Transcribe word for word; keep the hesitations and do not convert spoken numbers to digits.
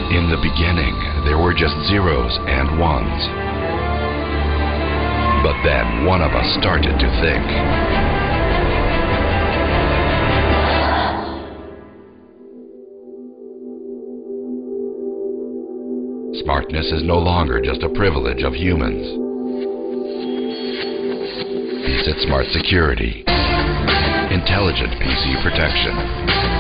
In the beginning, there were just zeros and ones. But then one of us started to think. Smartness is no longer just a privilege of humans. P C I T Smart Security. Intelligent P C protection.